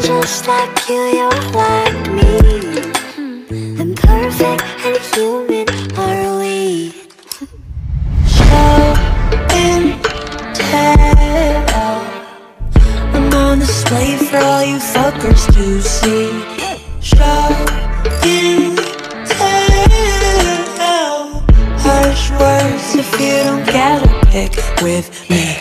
just like you, you're like me. Imperfect and human are we. Show and tell, I'm on display for all you fuckers to see. Show and tell, harsh words if you don't get a pick with me.